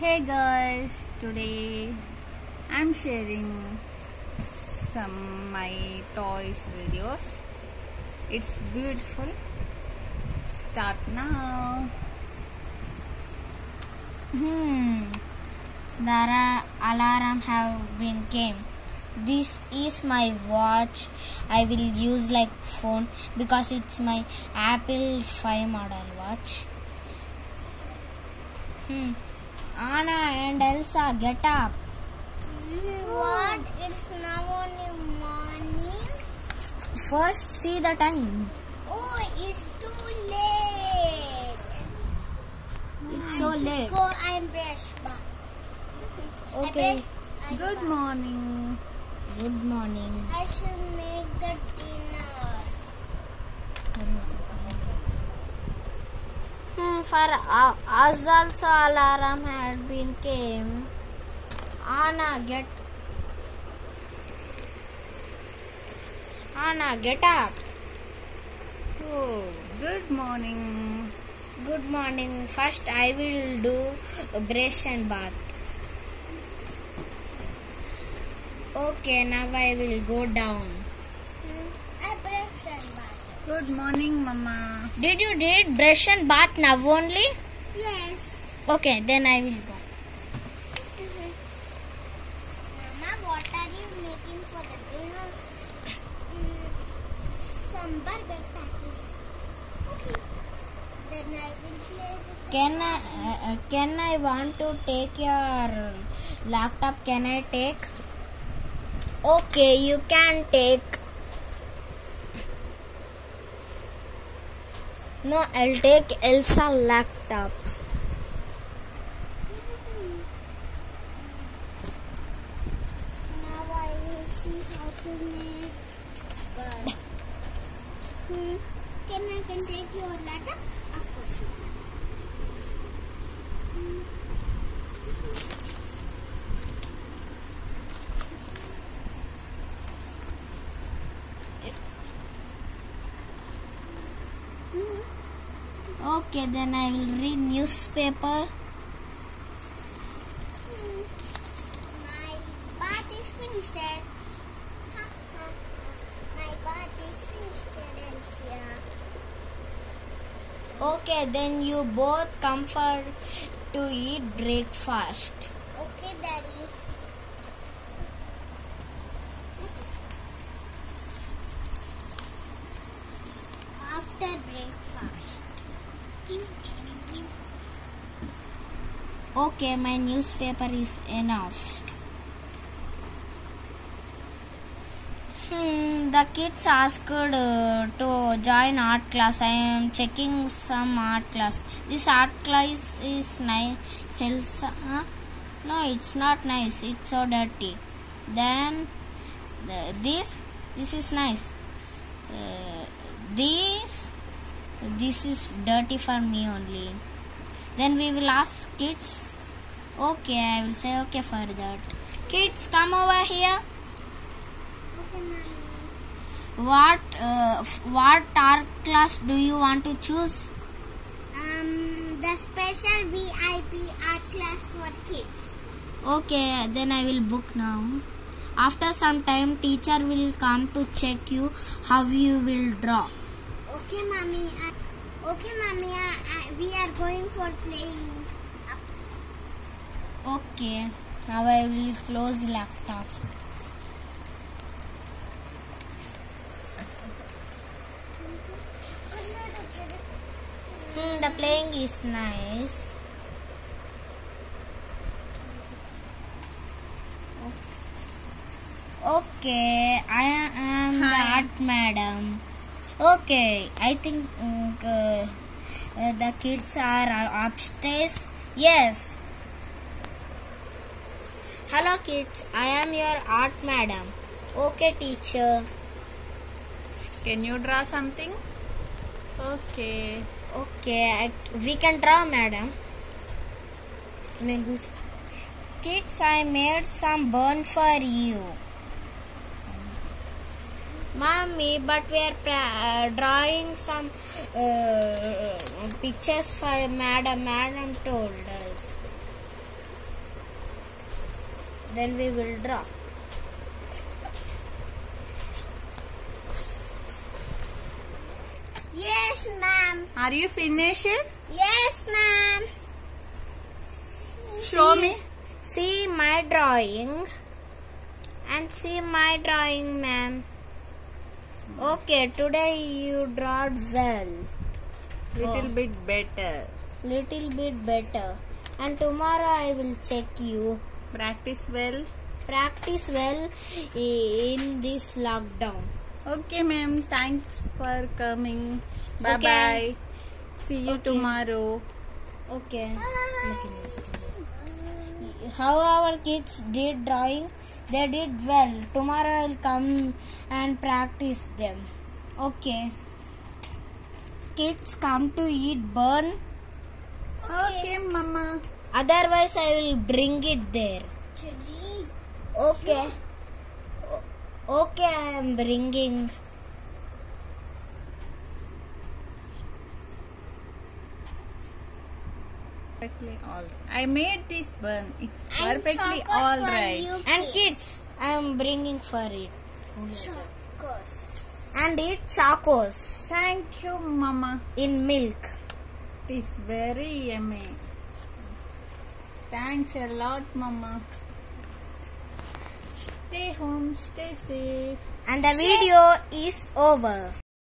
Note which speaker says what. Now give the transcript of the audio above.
Speaker 1: Hey guys, today I'm sharing some my toys videos. It's beautiful. Start now.
Speaker 2: The alarm have been came. This is my watch. I will use like phone because it's my Apple 5 model watch. Anna and Elsa, get up.
Speaker 3: What? It's now only morning.
Speaker 2: First, see the time.
Speaker 3: Oh, it's too late.
Speaker 2: It's so late.
Speaker 3: Go and brush back.
Speaker 2: Okay.
Speaker 1: Good morning.
Speaker 2: Good morning.
Speaker 3: I should make the dinner.
Speaker 2: For us also alarm had been came. Anna, get up.
Speaker 1: Oh, good morning.
Speaker 2: Good morning. First, I will do a brush and bath. Okay, now I will go down.
Speaker 3: I brush and bath.
Speaker 1: Good morning, Mama.
Speaker 2: Did you did brush and bath now only?
Speaker 3: Yes.
Speaker 2: Okay, then I will go.
Speaker 3: Mama, what are you making for the dinner? Some burger patties. Okay. Then I will play with the
Speaker 2: Can I want to take your laptop? Can I take? Okay, you can take. No, I'll take Elsa laptop.
Speaker 3: Now I will see how to make burger. Can I take your laptop? Of course.
Speaker 2: Okay, then I will read newspaper.
Speaker 3: My bath is finished. My bath is finished, Elsia.
Speaker 2: Okay, then you both come for to eat breakfast.
Speaker 3: Okay, Daddy. After breakfast.
Speaker 2: Okay, my newspaper is enough. The kids asked to join art class. I am checking some art class. This art class is nice. No, it's not nice. It's so dirty. Then this is nice. This is dirty for me only. Then we will ask kids. Okay, I will say okay for that. Kids, come over here.
Speaker 3: Okay, Mommy.
Speaker 2: What art class do you want to choose?
Speaker 3: The special VIP art class for kids.
Speaker 2: Okay, then I will book now. After some time, teacher will come to check you how you will draw.
Speaker 3: Okay, Mommy. We are going for playing.
Speaker 2: Okay, now I will close laptop. The playing is nice. Okay, I am the
Speaker 1: Hi.
Speaker 2: art madam. Okay, I think the kids are upstairs. Yes. Hello kids, I am your art madam. Okay teacher.
Speaker 1: Can you draw something? Okay.
Speaker 2: Okay, we can draw madam. Kids, I made some burn for you. Mommy, but we are drawing some pictures for madam. Madam told us. Then we will draw.
Speaker 3: Yes, ma'am.
Speaker 1: Are you finished?
Speaker 3: Yes, ma'am.
Speaker 1: Show me.
Speaker 2: See my drawing. And see my drawing, ma'am. Okay, today you drawed well.
Speaker 1: Little bit better.
Speaker 2: Little bit better. And tomorrow I will check you.
Speaker 1: Practice well.
Speaker 2: Practice well in this lockdown.
Speaker 1: Okay, ma'am. Thanks for coming. Bye
Speaker 2: Okay.
Speaker 1: bye. See you
Speaker 2: Okay.
Speaker 1: tomorrow.
Speaker 2: Okay. How our kids did drawing? They did well. Tomorrow I'll come and practice them. Okay. Kids come to eat burn.
Speaker 1: Okay, mama.
Speaker 2: Otherwise I will bring it there. Okay. Okay, I am bringing.
Speaker 1: Perfectly all. I made this bun. It's
Speaker 3: And
Speaker 1: perfectly
Speaker 3: chocos
Speaker 1: all
Speaker 3: for
Speaker 1: right.
Speaker 3: you.
Speaker 2: And kids, I am bringing for it.
Speaker 3: Chocos.
Speaker 2: And eat chocos
Speaker 1: Thank you, mama.
Speaker 2: in milk.
Speaker 1: It is very yummy. Thanks a lot, mama. Stay home, stay safe.
Speaker 2: And the video is over.